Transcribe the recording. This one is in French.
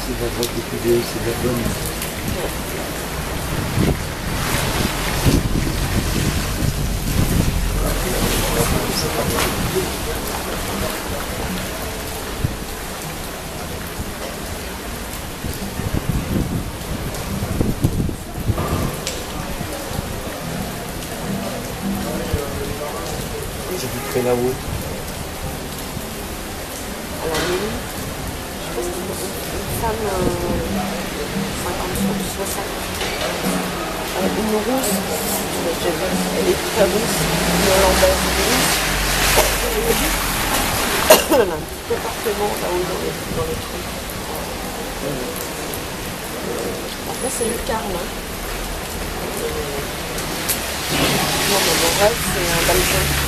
c'est de la drogue de PDE, c'est de la bonne. J'habiterai là-haut. À la mairie, je pense que une femme 50-60. Une rousse, elle est très rousse, une hollandaise rousse. Elle a un petit appartement là-haut dans les trucs. Après c'est Lucarne. Non, mais mon rêve c'est un balcon.